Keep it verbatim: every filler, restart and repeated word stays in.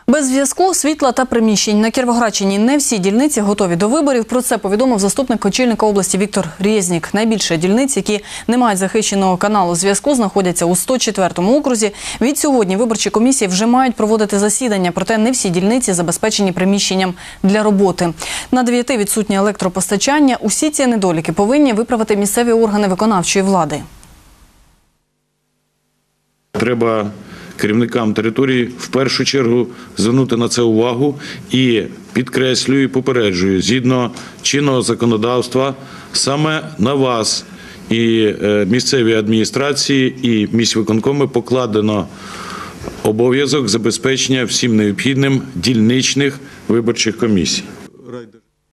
Без зв'язку, світла та приміщень. На Кіровоградщині не всі дільниці готові до виборів. Про це повідомив заступник очільника області Віктор Резнік. Найбільше дільниць, які не мають захищеного каналу зв'язку, знаходяться у сто четвертому окрузі. Від сьогодні виборчі комісії вже мають проводити засідання, проте не всі дільниці забезпечені приміщенням для роботи. На дев'яти відсутнє електропостачання. Усі ці недоліки повинні виправити місцеві органи виконавчої влади. Треба керівникам території в першу чергу звернути на це увагу і підкреслюю і попереджую, згідно чинного законодавства, саме на вас і місцеві адміністрації, і міськвиконкоми покладено обов'язок забезпечення всім необхідним дільничних виборчих комісій.